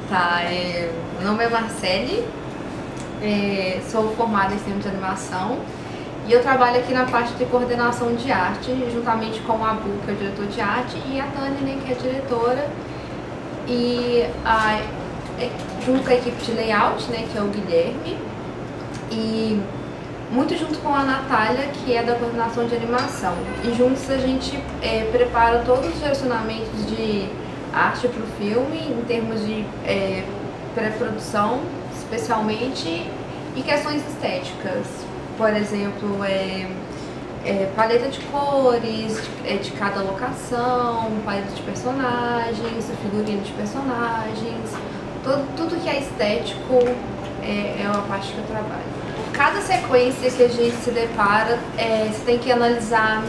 Tá, meu nome é Marcele, sou formada em cinema de animação e eu trabalho aqui na parte de coordenação de arte, juntamente com o Abu, que é o diretor de arte, e a Tânia, né, que é a diretora, e junto com a equipe de layout, né, que é o Guilherme, e muito junto com a Natália, que é da coordenação de animação. E juntos a gente prepara todos os direcionamentos de arte para o filme, em termos de pré-produção, especialmente, e questões estéticas. Por exemplo, paleta de cores de cada locação, paleta de personagens, figurino de personagens, tudo que é estético é uma parte que eu trabalho. Cada sequência que a gente se depara, você tem que analisar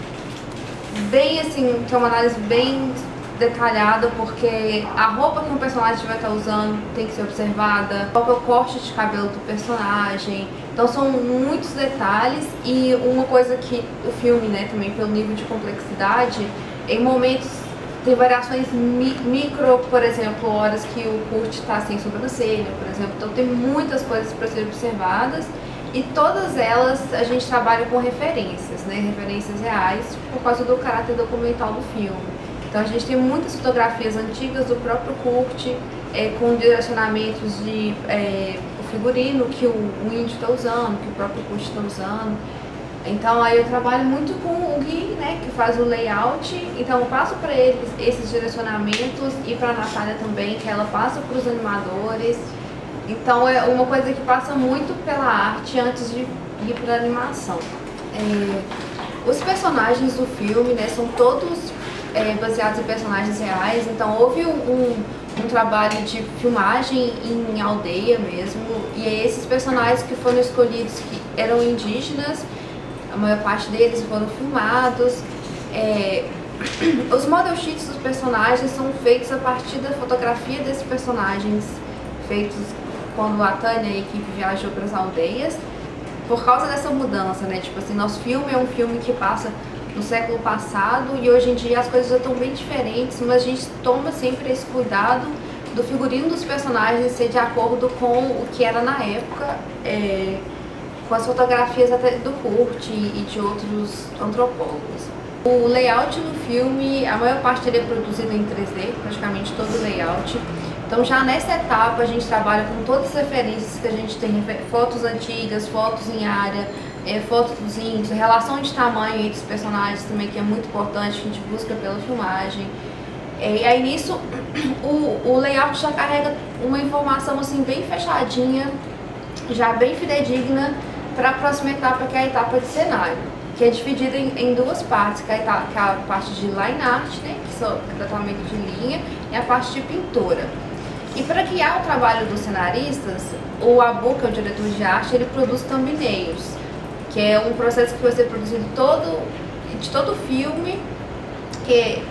bem, assim, ter uma análise bem detalhada, porque a roupa que um personagem vai estar usando tem que ser observada, qual é o corte de cabelo do personagem. Então são muitos detalhes, e uma coisa que o filme, né, também pelo nível de complexidade, em momentos tem variações micro, por exemplo, horas que o Kurt está sem sobrancelha, por exemplo. Então tem muitas coisas para serem observadas, e todas elas a gente trabalha com referências, né, referências reais, por causa do caráter documental do filme. Então a gente tem muitas fotografias antigas do próprio Kurt, com direcionamentos de figurino que o índio está usando, que o próprio Kurt está usando. Então aí eu trabalho muito com o Gui, né, que faz o layout. Então eu passo para eles esses direcionamentos, e para a Natália também, que ela passa para os animadores. Então é uma coisa que passa muito pela arte antes de ir para a animação. Os personagens do filme, né, são todos baseados em personagens reais. Então houve um trabalho de filmagem em aldeia mesmo, e esses personagens que foram escolhidos, que eram indígenas, a maior parte deles foram filmados. Os model sheets dos personagens são feitos a partir da fotografia desses personagens, feitos quando a Tânia e a equipe viajou para as aldeias, por causa dessa mudança, né? Tipo assim, nosso filme é um filme que passa no século passado, e hoje em dia as coisas já estão bem diferentes, mas a gente toma sempre esse cuidado do figurino dos personagens ser de acordo com o que era na época, com as fotografias até do Kurt e de outros antropólogos. O layout no filme, a maior parte dele é produzido em 3D, praticamente todo o layout. Então já nessa etapa a gente trabalha com todas as referências que a gente tem, fotos antigas, fotos em área, fotos dos índios, relação de tamanho entre os personagens também, que é muito importante, que a gente busca pela filmagem. E aí nisso o layout já carrega uma informação assim bem fechadinha, já bem fidedigna, para a próxima etapa, que é a etapa de cenário, que é dividida em duas partes, que é a parte de line art, né, que são o tratamento de linha, e a parte de pintura. E para guiar o trabalho dos cenaristas, o Abu, que é o diretor de arte, ele produz thumbnails, que é um processo que vai ser produzido de todo o filme, que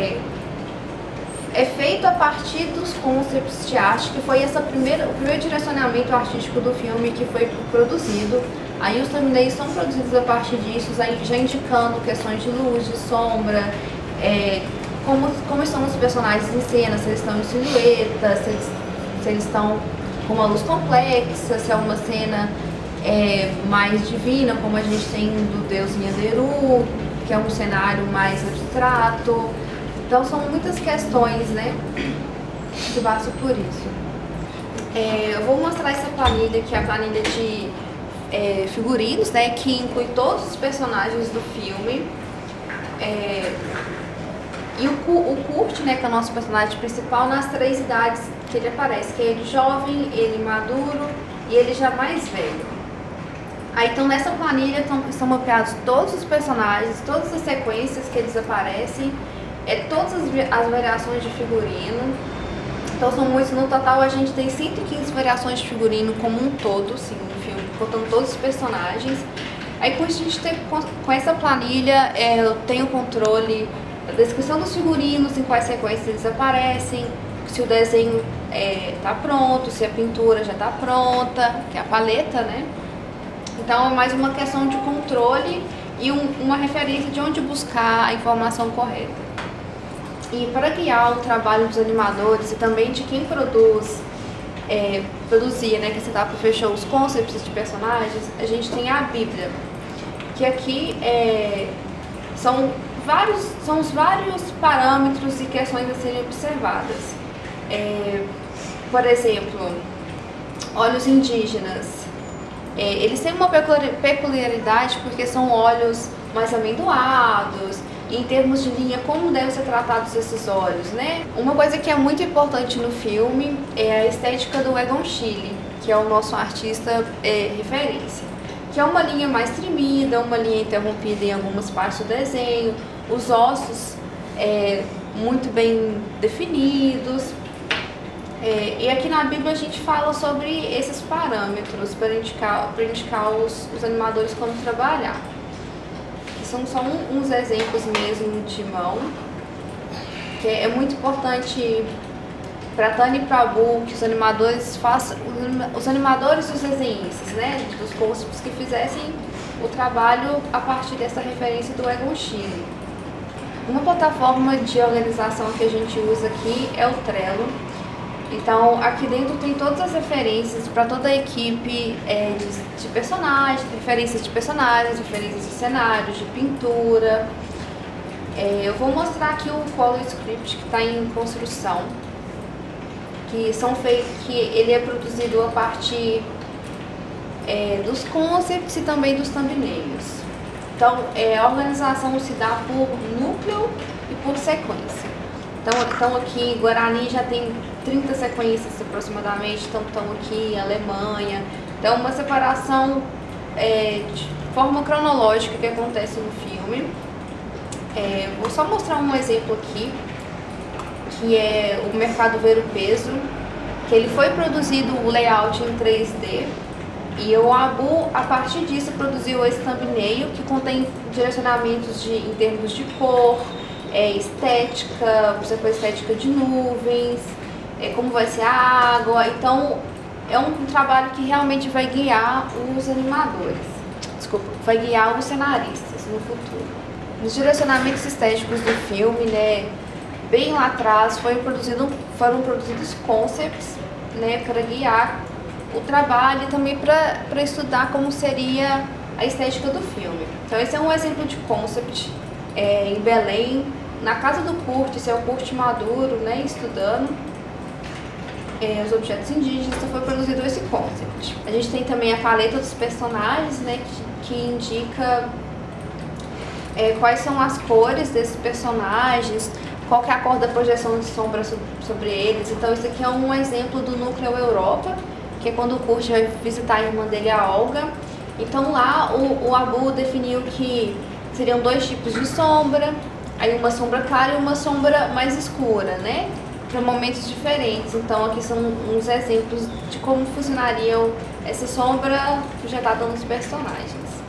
é feito a partir dos concepts de arte, que foi o primeiro direcionamento artístico do filme que foi produzido. Aí os thumbnails são produzidos a partir disso, já indicando questões de luz, de sombra, como estão os personagens em cena, se eles estão em silhueta, se eles estão com uma luz complexa, se é uma cena mais divina, como a gente tem do deus Nhanderu, que é um cenário mais abstrato. Então são muitas questões, né, que passam por isso. Eu vou mostrar essa planilha, que é a planilha de figurinos, né, que inclui todos os personagens do filme. E o Kurt, né, que é o nosso personagem principal, nas 3 idades que ele aparece, que é ele jovem, ele maduro e ele já mais velho. Aí então nessa planilha estão mapeados todos os personagens, todas as sequências que eles aparecem, todas as variações de figurino. Então são muitos, no total a gente tem 115 variações de figurino como um todo, sim, no filme, contando todos os personagens. Aí com essa planilha eu tenho controle da descrição dos figurinos, em quais sequências eles aparecem, se o desenho tá pronto, se a pintura já tá pronta, que é a paleta, né? Então é mais uma questão de controle e uma referência de onde buscar a informação correta. E para guiar o trabalho dos animadores e também de quem produzia, né, que você fechou os conceitos de personagens, a gente tem a Bíblia, que aqui são os vários parâmetros e questões a serem observadas. Por exemplo, óleos indígenas. Eles têm uma peculiaridade porque são óleos mais amendoados, e em termos de linha, como devem ser tratados esses óleos, né? Uma coisa que é muito importante no filme é a estética do Egon Schiele, que é o nosso artista referência, que é uma linha mais tremida, uma linha interrompida em algumas partes do desenho, os ossos muito bem definidos. E aqui na Bíblia a gente fala sobre esses parâmetros para indicar os animadores como trabalhar. São só uns exemplos mesmo de mão, que é muito importante para Tânia e para a Bu que os animadores e os desenhistas, né, dos conceitos que fizessem o trabalho a partir dessa referência do Egon Schiele. Uma plataforma de organização que a gente usa aqui é o Trello. Então, aqui dentro tem todas as referências para toda a equipe de personagens, referências de cenários, de pintura. Eu vou mostrar aqui o Color Script que está em construção, que ele é produzido a partir dos concepts e também dos thumbnails. Então, a organização se dá por núcleo e por sequência. Então aqui, Guarani já tem 30 sequências aproximadamente, então estão aqui Alemanha. Então uma separação de forma cronológica que acontece no filme. Vou só mostrar um exemplo aqui, que é o Mercado Ver o Peso, que ele foi produzido o layout em 3D, e o Abu, a partir disso, produziu esse thumbnail que contém direcionamentos em termos de cor, estética, você com estética de nuvens, como vai ser a água. Então é um trabalho que realmente vai guiar os animadores, vai guiar os cenaristas no futuro. Nos direcionamentos estéticos do filme, né, bem lá atrás foram produzidos concepts, né, para guiar o trabalho e também para estudar como seria a estética do filme. Então esse é um exemplo de concept em Belém, na casa do Kurt. Esse é o Kurt maduro, né, estudando os objetos indígenas. Então foi produzido esse concept. A gente tem também a paleta dos personagens, né, que indica quais são as cores desses personagens, qual que é a cor da projeção de sombra sobre eles. Então isso aqui é um exemplo do Núcleo Europa, que é quando o Kurt vai visitar a irmã dele, a Olga. Então lá o Abu definiu que seriam dois tipos de sombra, aí uma sombra clara e uma sombra mais escura, né, para momentos diferentes. Então aqui são uns exemplos de como funcionariam essa sombra projetada nos personagens.